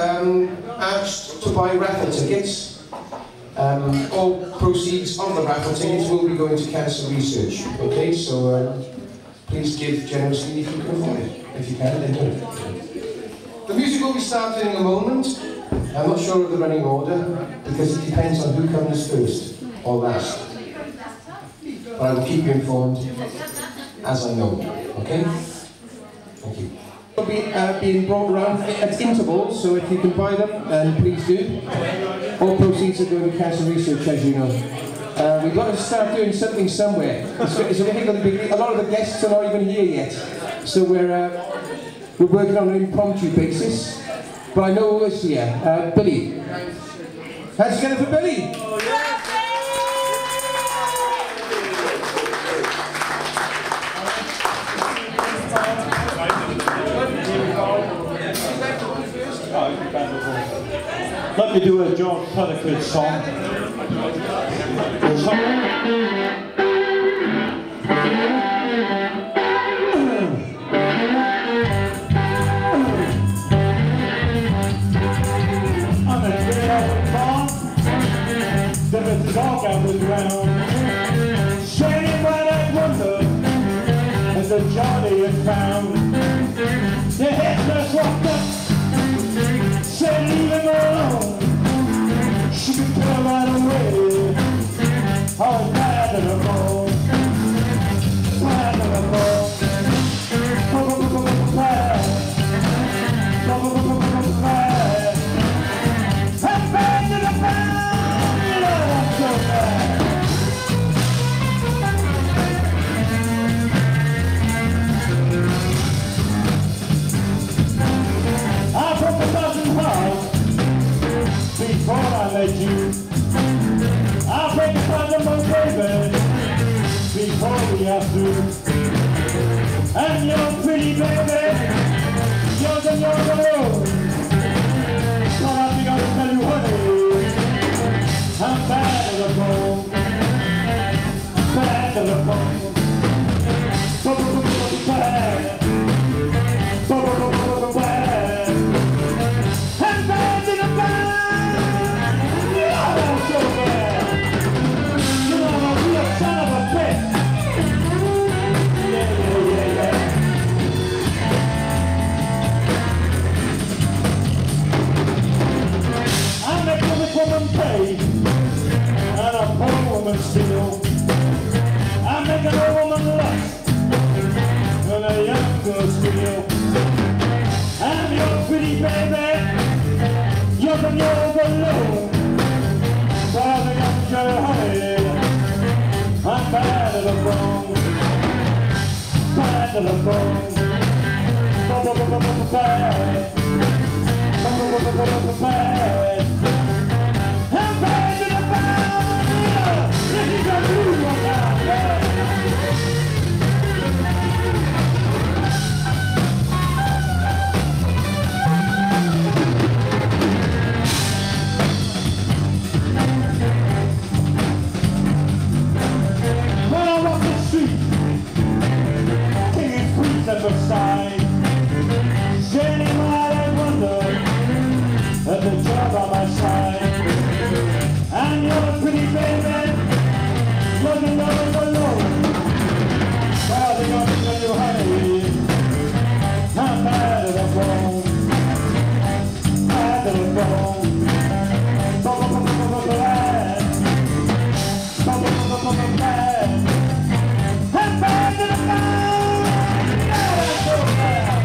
asked to buy raffle tickets. All proceeds of the raffle tickets will be going to cancer research. Okay, so please give generously if you can afford it. If you can, then do it. The music will be starting in a moment. I'm not sure of the running order because it depends on who comes first or last. But I will keep you informed as I know. Okay? Thank you. They'll be being brought around at intervals, so if you can buy them, then please do. All proceeds are going to cancer research, as you know. We've got to start doing something somewhere. It's a difficult beginning. A lot of the guests are not even here yet, so we're working on an impromptu basis. But I know who is here. Billy. Hands together for Billy. Let me do a John Pettigrew song. On a great old farm, there was a dog I was around, shading by that window, and the Johnny had found. The headless walked up, said leave him alone. She could tell right away how bad of a bone, bad of a bone, bad, I'm bad to the bad, I'm so bad. I broke 1,000 hearts before I met you. I'll break 1,000 more, baby, before we are through. And you're pretty, baby, yours and yours alone. But I think I'll tell you, honey, I'm bad as a bone, bad as a bone, bad, bad. I'm bad as a bone. Woman pay and a poor woman steal. I make an old woman lust and a young girl squeal. I'm your pretty baby, you're from yours alone. But I think I'm sure, honey, I'm bad as a bone, bad as a bone, bad, bad. I'm bad to the bone. Let me go through one now. When I walk the street, kicking creeps at the side, standing wide and wonder at the job on my side. And you're pretty baby, looking over alone. Well, they're gonna tell you, honey, I'm bad as a bone, bad as a bone, bad, bad. I'm bad as a bone, yeah, so bad.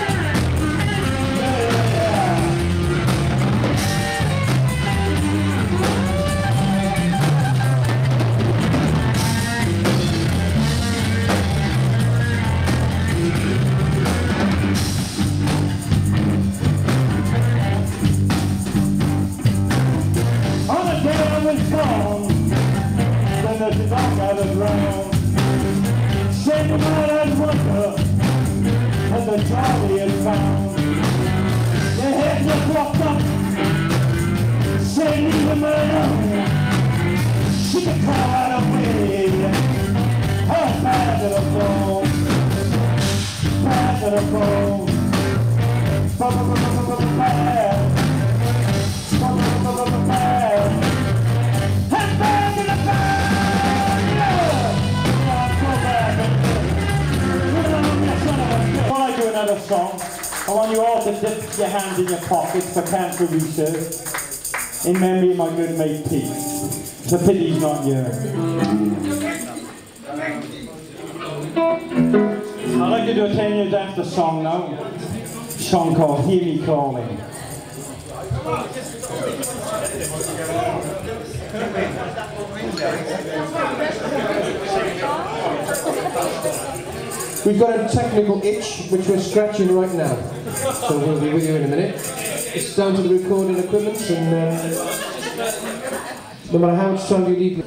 Then there's a dog out of the ground, shaking out and wonder, and the Charlie is found. The head just walked up, saying leave him alone. She could call right away, how bad to the bone, bad to the bone, bad. another song. I want you all to dip your hands in your pockets for cancer research in memory of my good mate Pete. It's a pity he's not here. I'd like to do a 10 years after song now. A song called Hear Me Calling. We've got a technical itch which we're scratching right now, so we'll be with you in a minute. It's down to the recording equipment, and no matter how much time you leave.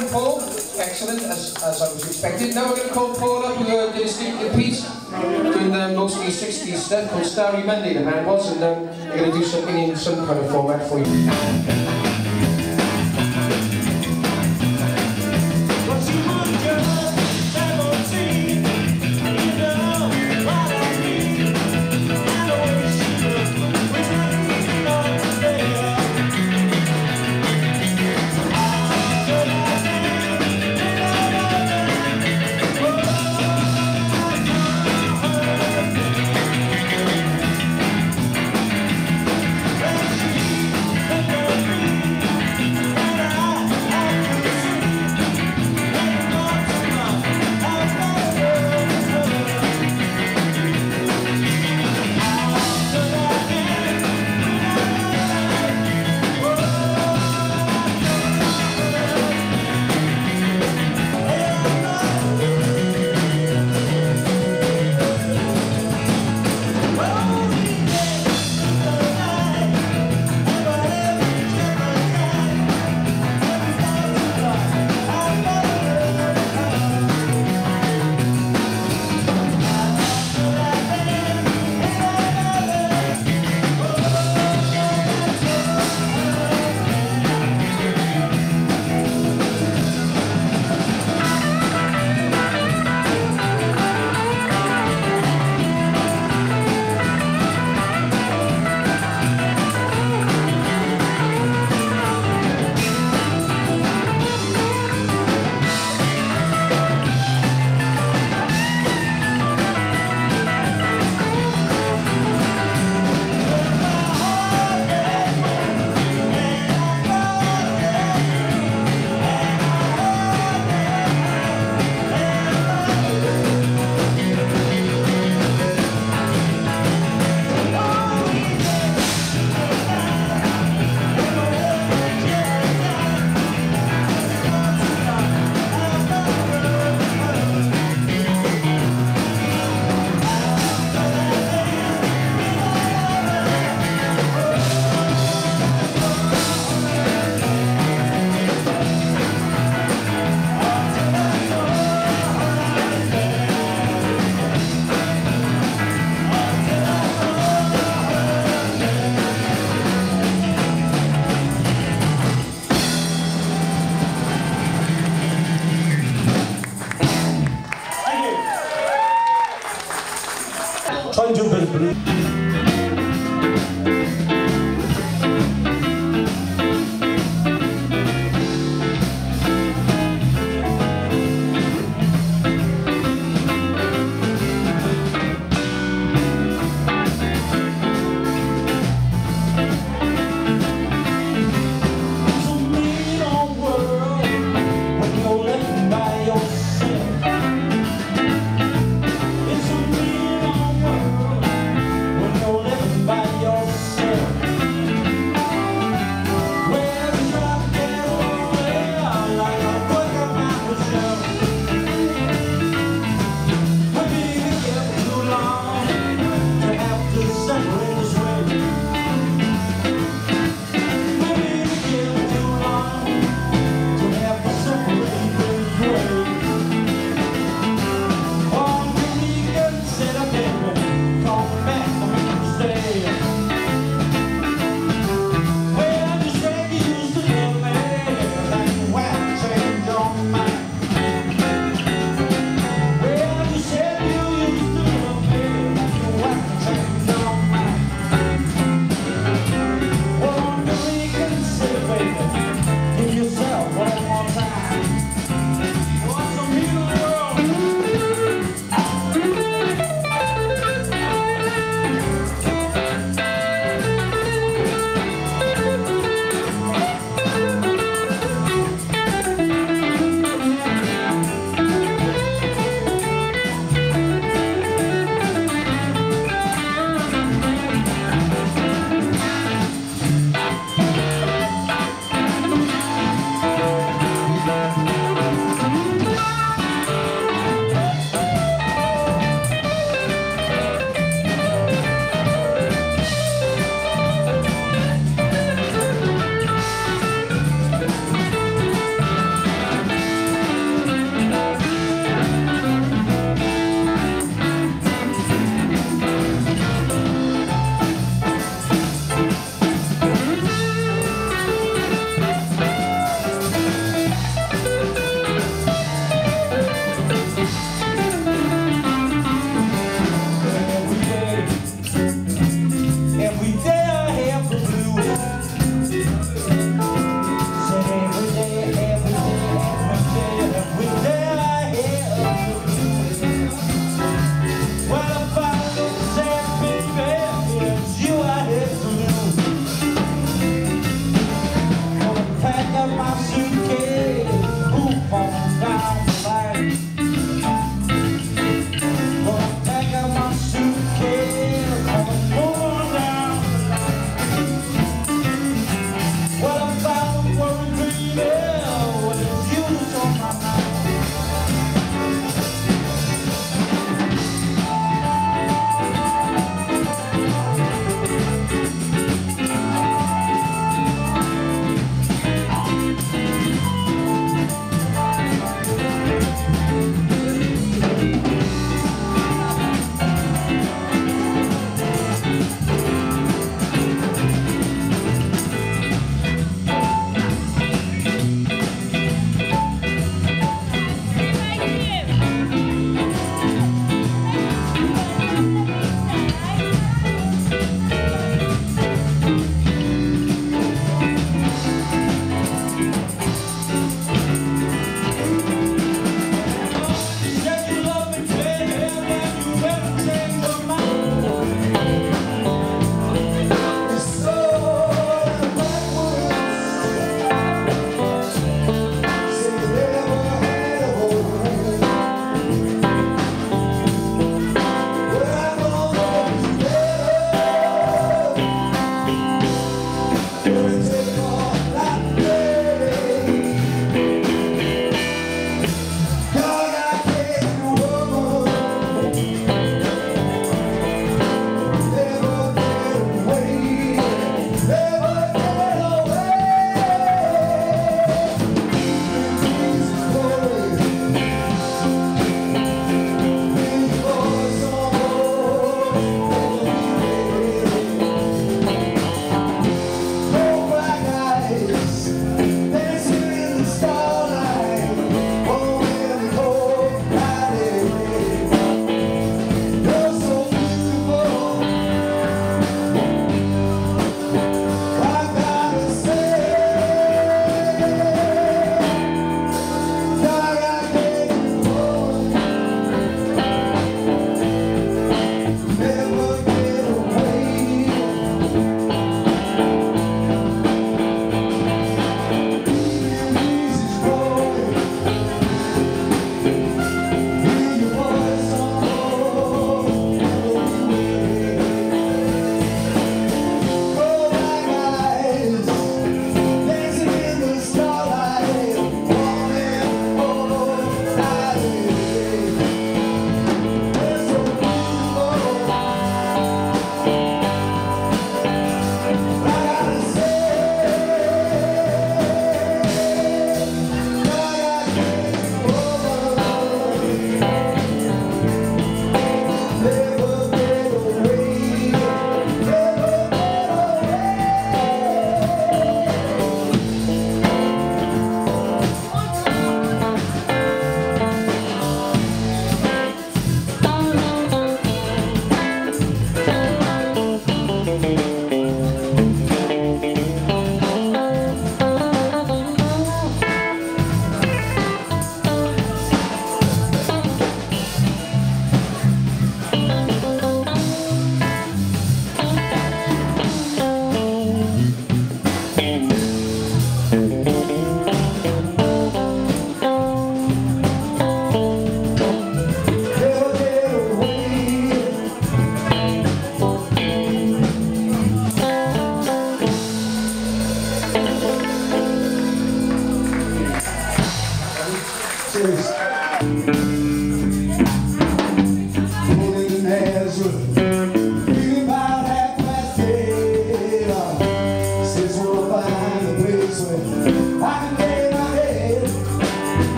and Paul. Excellent, as I was expecting. Now we're going to call Paul up, who did a sneaky piece, doing mostly 60s stuff, called Starry Monday, the band was, and they're going to do something in some kind of format for you. Try and do a bit of blue.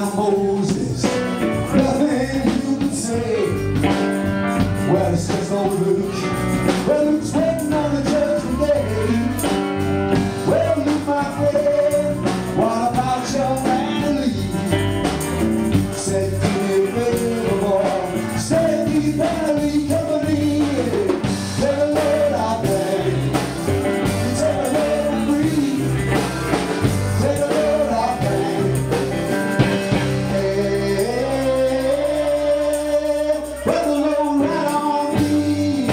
now Moses, nothing you can say. Well, it's just old Luke. Well, Luke's waiting on the judgment day. Well, Luke, my friend, what about your family? Said, do me a favor, boy. Said, you better leave company. Tell the Lord I beg. Tell the Lord I'm free. Tell the Lord I beg. Well, the Lord right on me.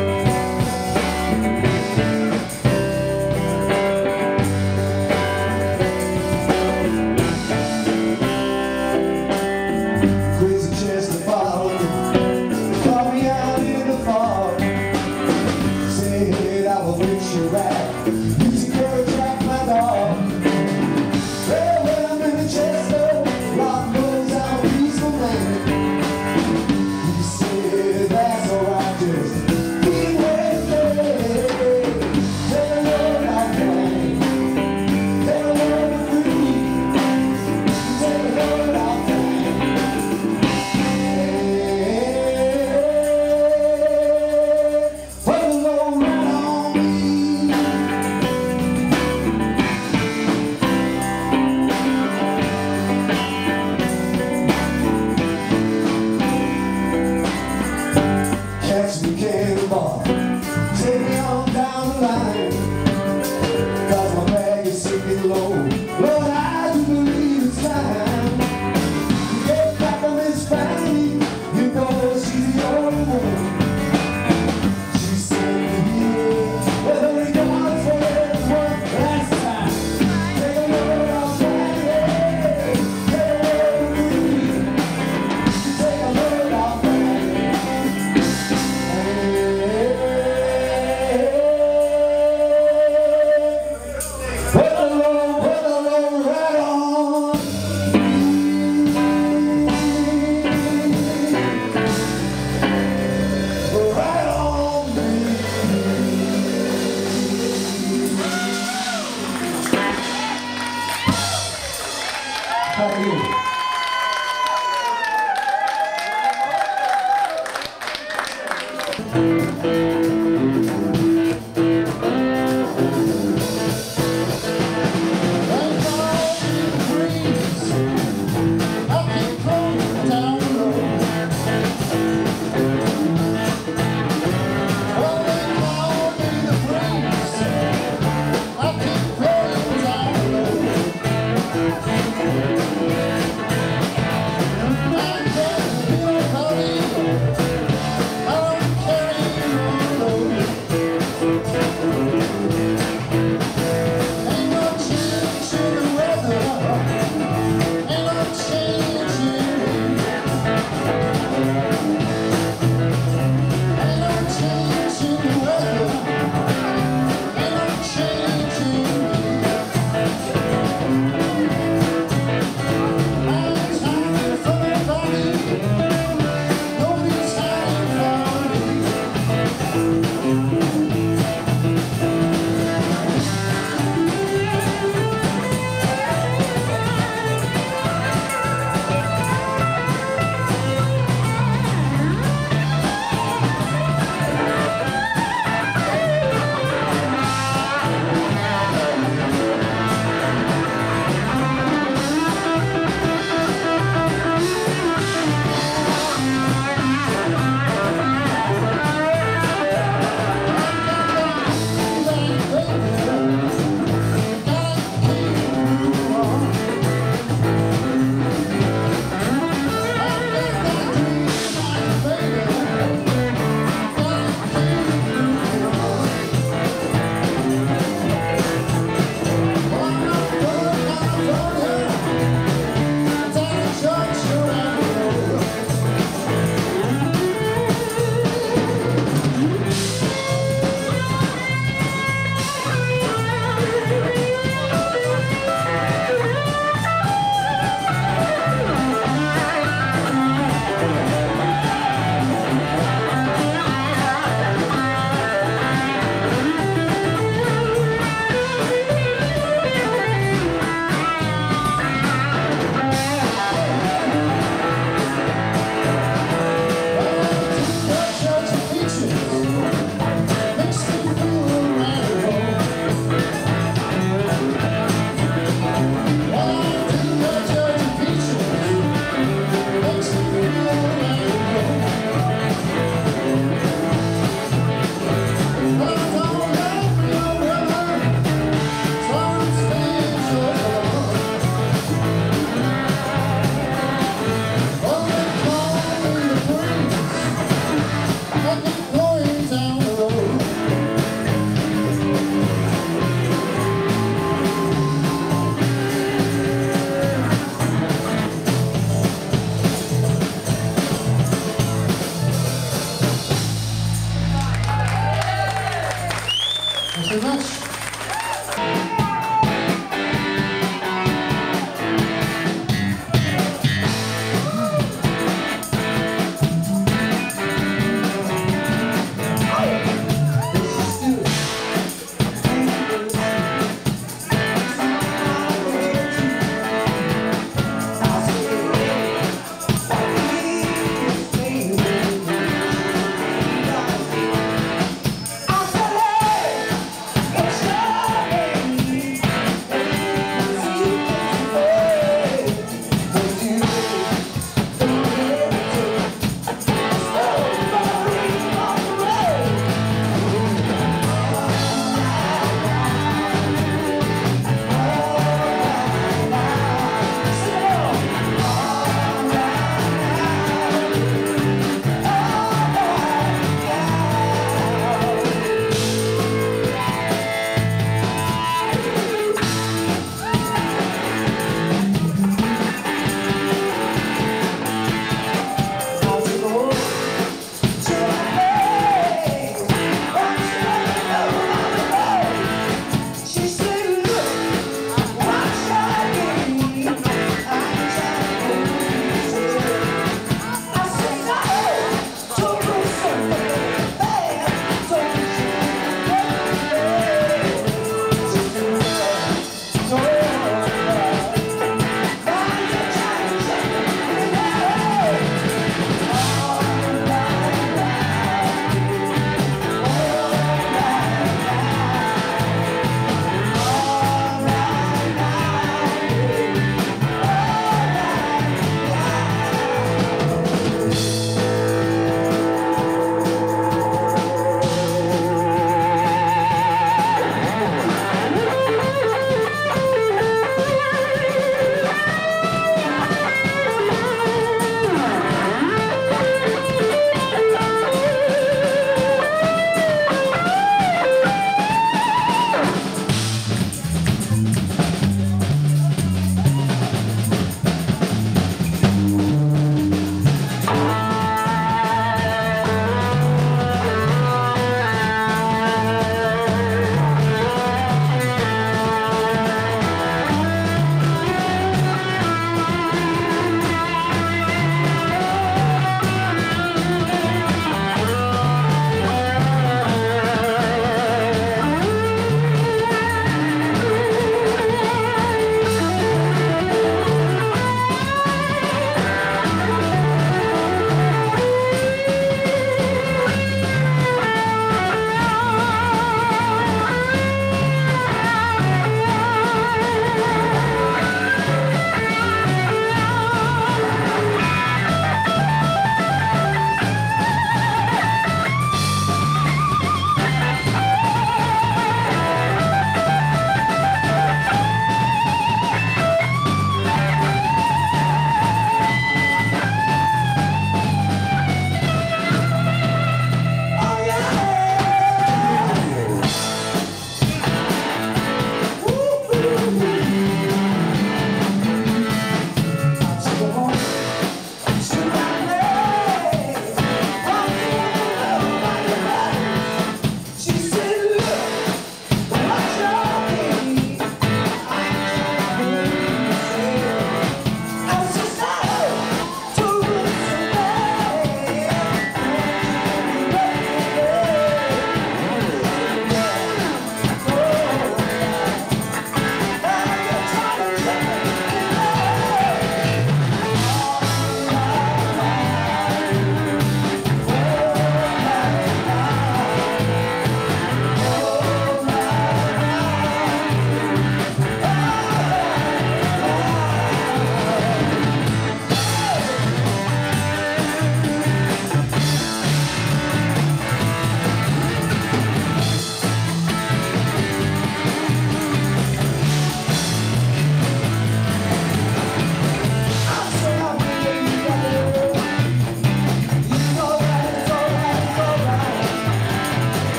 Crazy chance to follow me. Call me out in the fog. Said I will fix your rap. Music courage like my dog. Well, when I'm in the chest, though, rock goes out a peaceful man. He said that's alright, just be with me. Tell the Lord I'm fine. Tell the Lord I'm free. Tell the Lord I'm fine. Put the Lord right on me. Catch me cannonball, take me on down the line. 'Cause my bag is sinking low. Lord, I do believe it's time to get back on this family. You know she's the only one. She sent me here, whether we go out for everyone last time. Take a load off Friday, take a load of free. Take a load off Friday. Put the load right on. Right on me. Thank you. I don't carry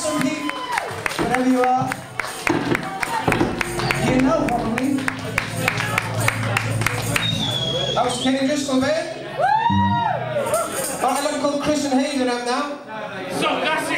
some people, wherever you are. You know, probably. How's Kenny Driscoll there? Alright, look called Chris and Hayden out now. So classic.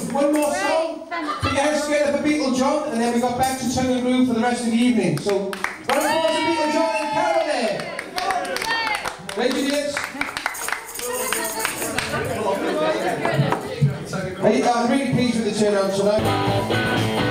one more song. Put your hands together for Beetle John, and then we got back to tongue and groove for the rest of the evening. So, round of applause to Beetle John and Carol there. Ready, idiots? I'm really pleased with the turnout tonight.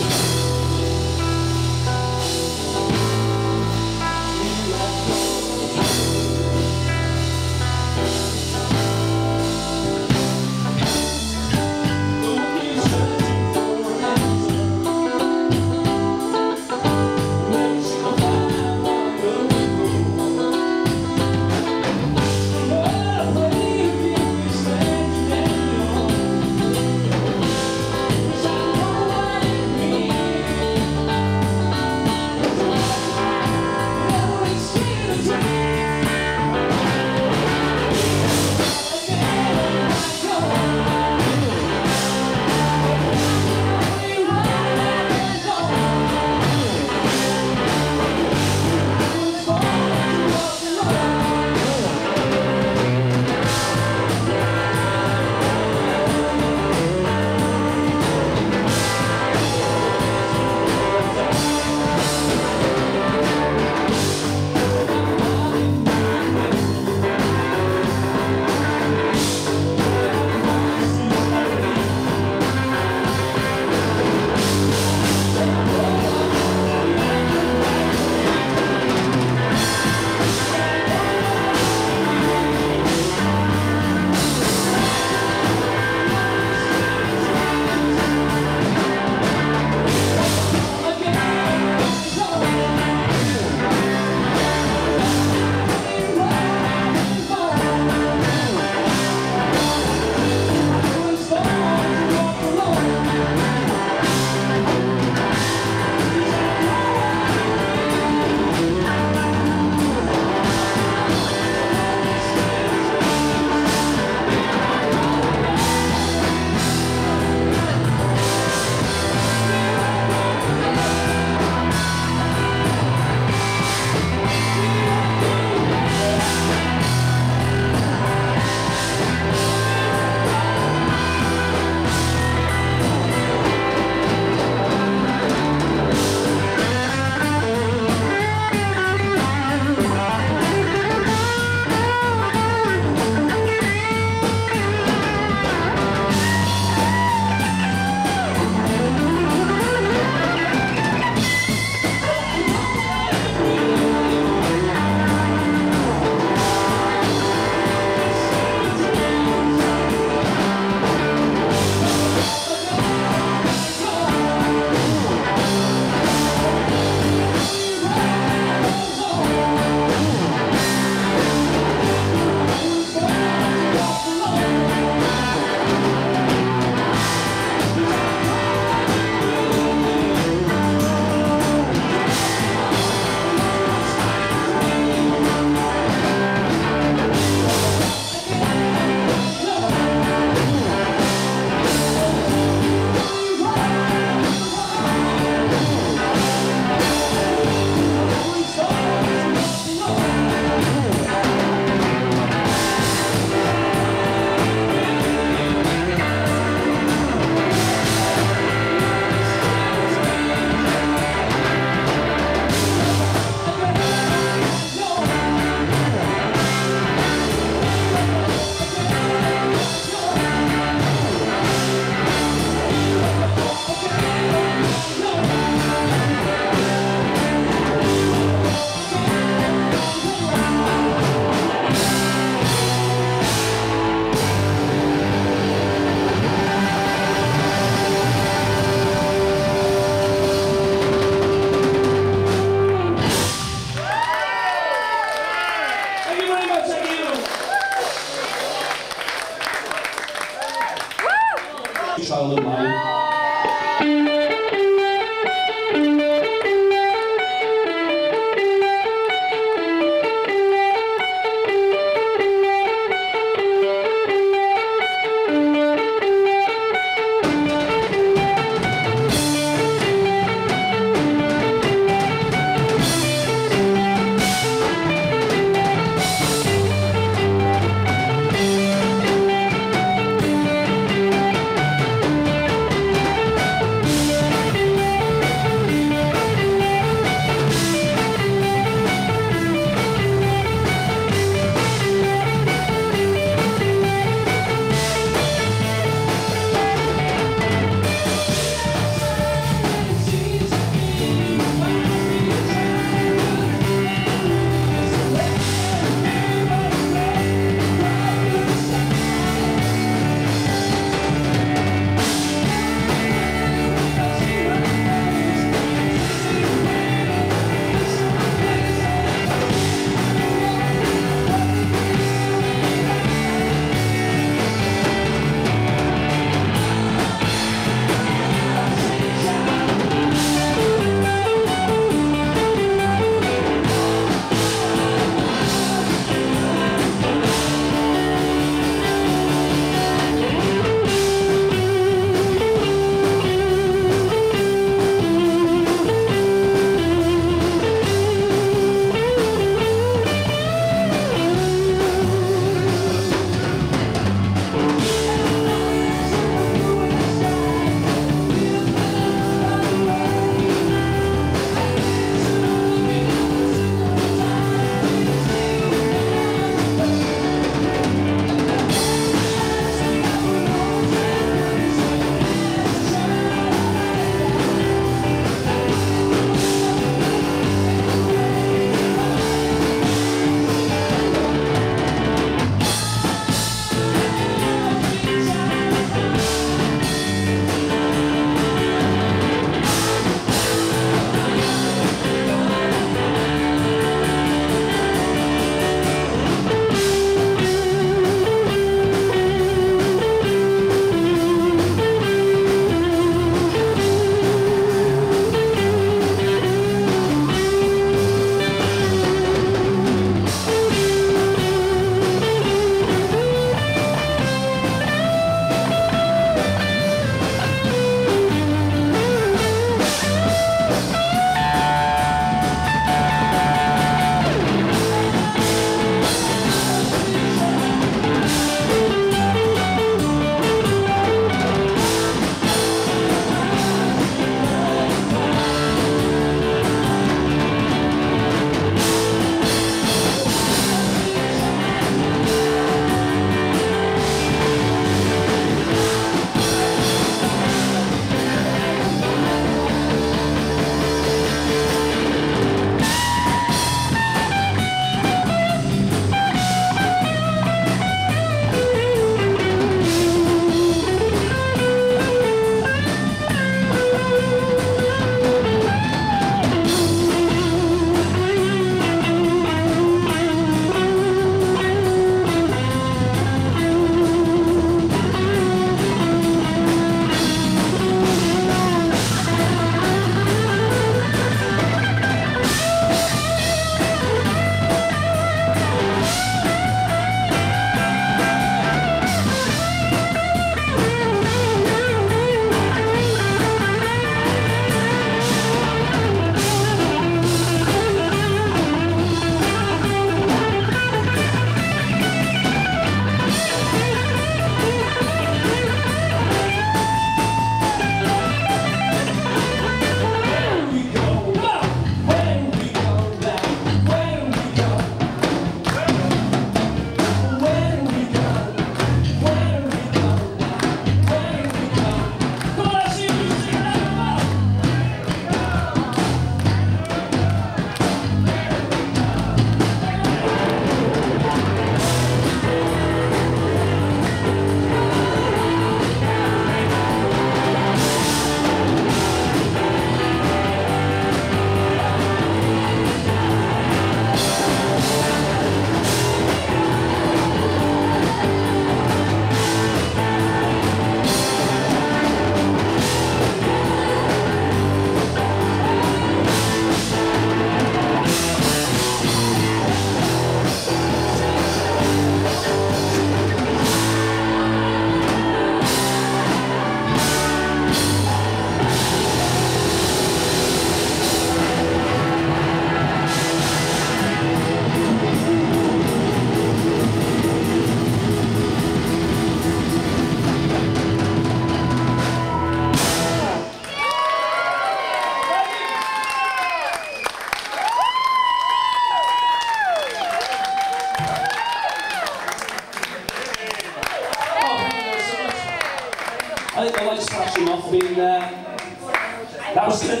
him off being that was good.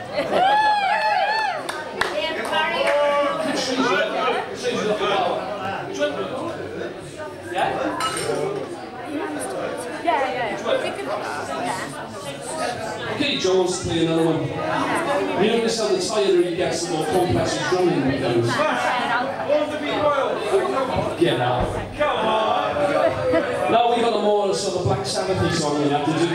Okay, John wants to play another one. You notice how the tighter he gets, the more complex his drumming becomes. Get out. Come on! Now we got a more sort of Black Sabbath-y song we have to do.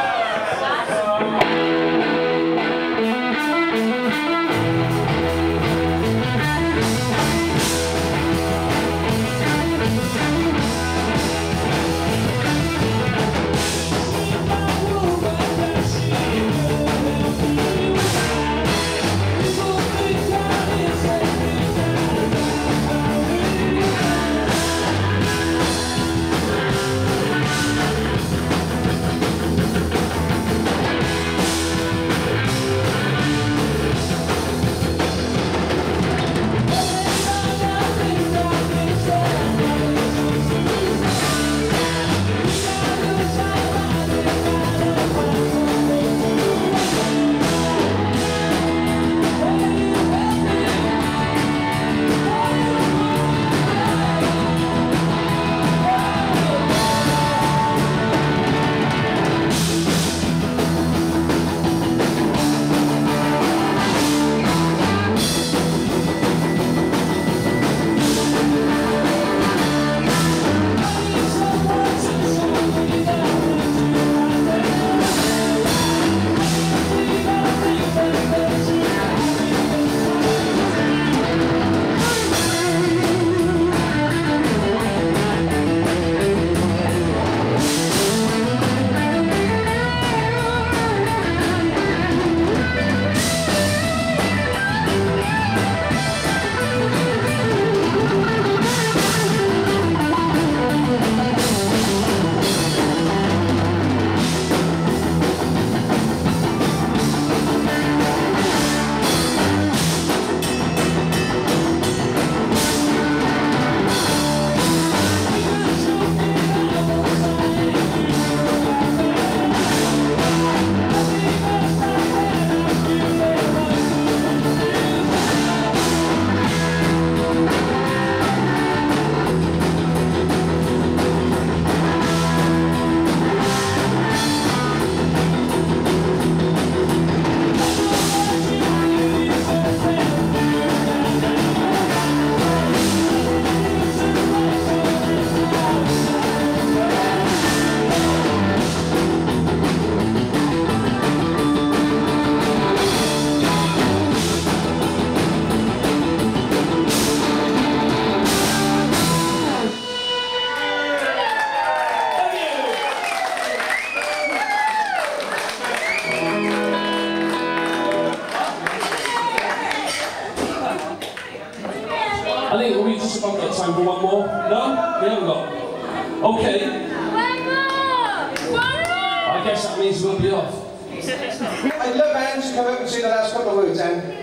I think we just about got time for one more. No? We haven't got. Okay. One more! I guess that means we'll be off. I'd love Anne to come up and say the last couple of words, Anne.